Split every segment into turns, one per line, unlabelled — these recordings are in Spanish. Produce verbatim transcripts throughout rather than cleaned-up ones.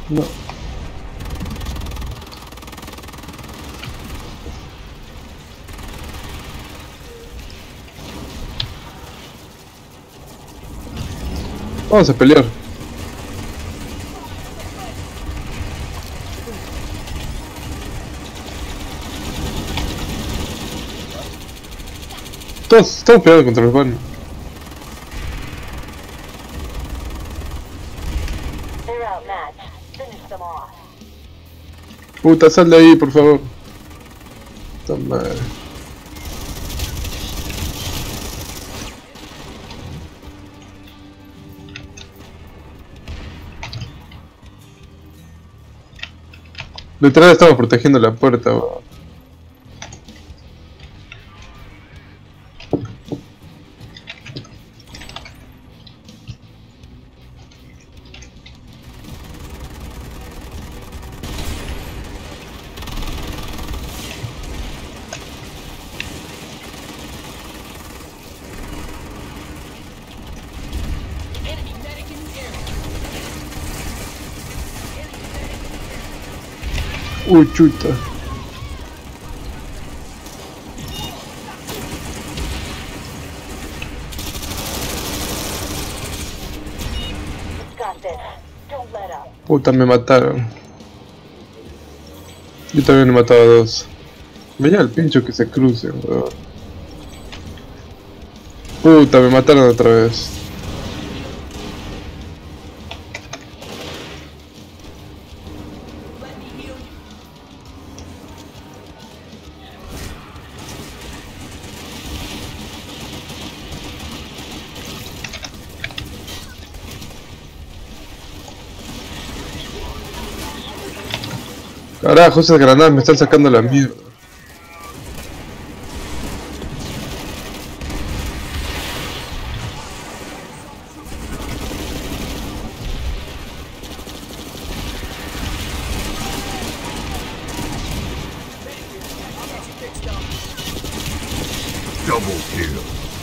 No. Vamos a pelear. Todos estamos peleando contra los vanos. Puta, sal de ahí, por favor. Puta madre. Literal estamos protegiendo la puerta, bro. Uy, chuta. Puta, me mataron. Yo también he matado a dos. Veía al pincho que se cruce, weón. Puta, me mataron otra vez. Carajo, esas granadas me están sacando la mierda.
Double kill.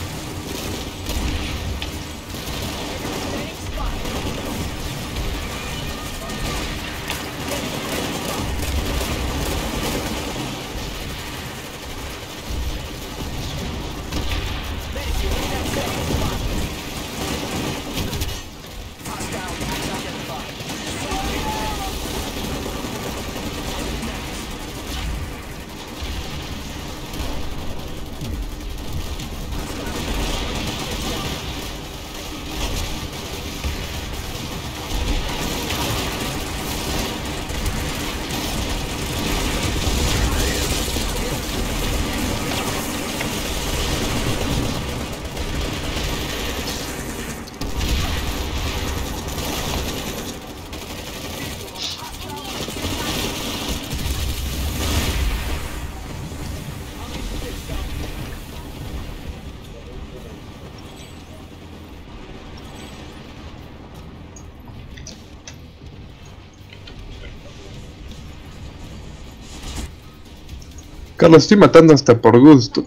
Carlos, estoy matando hasta por gusto.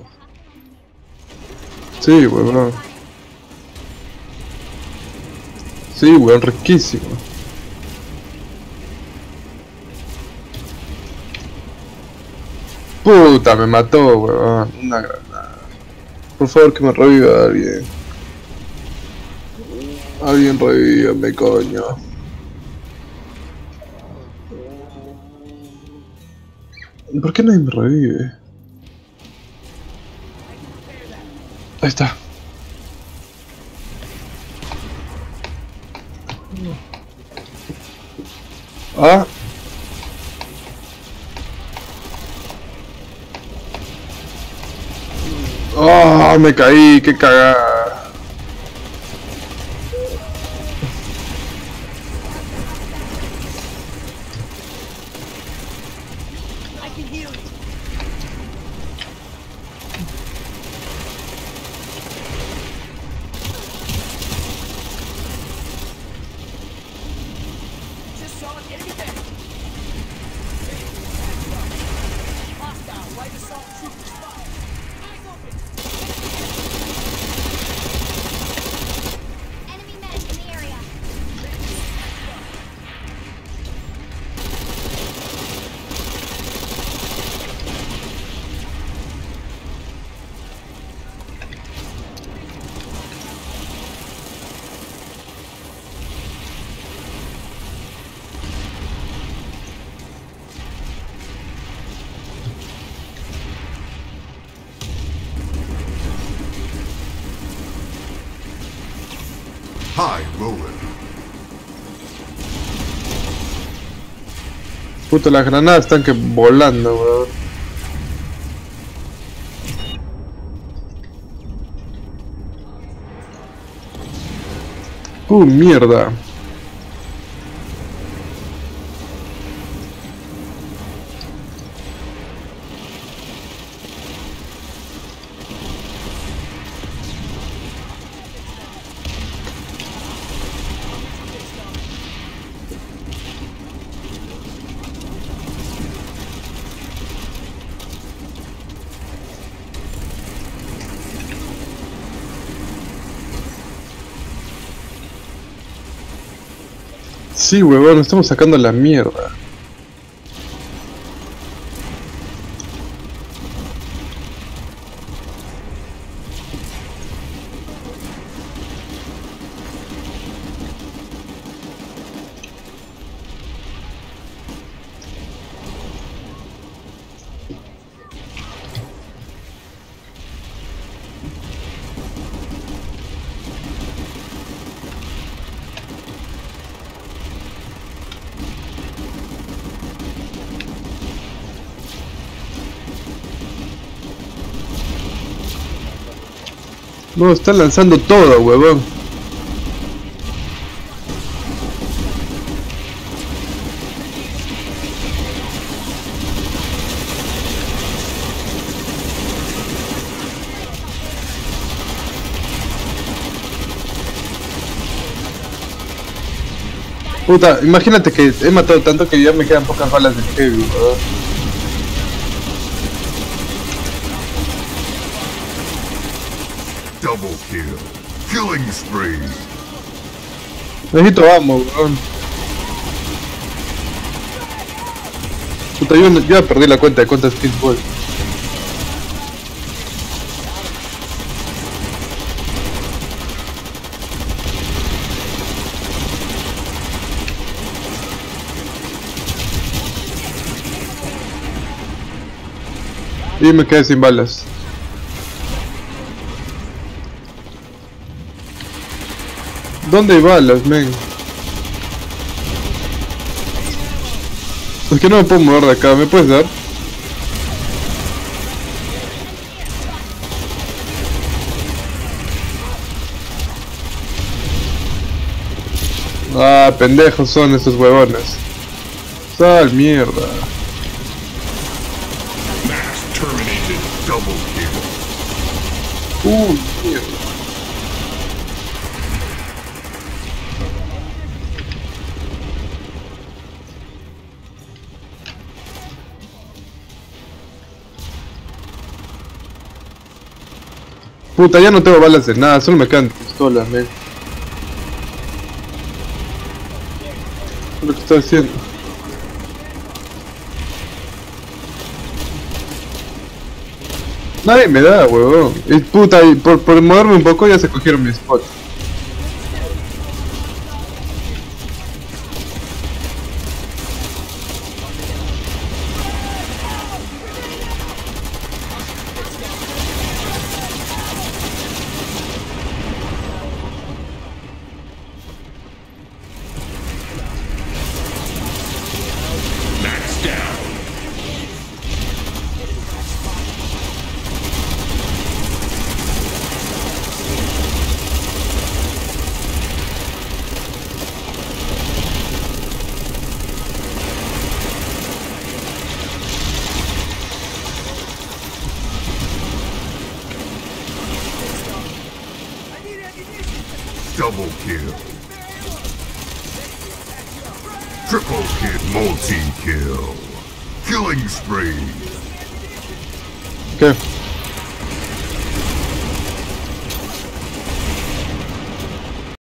Sí, weón. Sí, weón, riquísimo. Puta, me mató, weón. Una granada. Por favor, que me reviva alguien. Alguien revívame, coño. ¿Por qué nadie me revive? Ahí está. Ah. Oh, me caí, qué cagada.
High roller.
Puta, las granadas están que volando, weón. Uh, mierda. Sí, huevón, estamos sacando la mierda. No, están lanzando todo, huevón. Puta, imagínate que he matado tanto que ya me quedan pocas balas de heavy, huevón.
Double kill. Killing spree.
Necesito ammo, weón. Puta, yo, yo ya perdí la cuenta de cuántas kills voy. Y me quedé sin balas. ¿Dónde hay balas, men? Es que no me puedo mover de acá, ¿me puedes dar? Ah, pendejos son estos huevones. Sal, mierda.
Mass terminated. Double kill.
Uh, mierda. Puta, ya no tengo balas de nada, solo me quedan pistolas, men. ¿Qué es lo que estoy haciendo? Nadie me da, huevón. Y puta, y por, por moverme un poco ya se cogieron mi spot.
Max down. Double kill. Triple kill. Multi-kill. Killing spree.
¿Qué?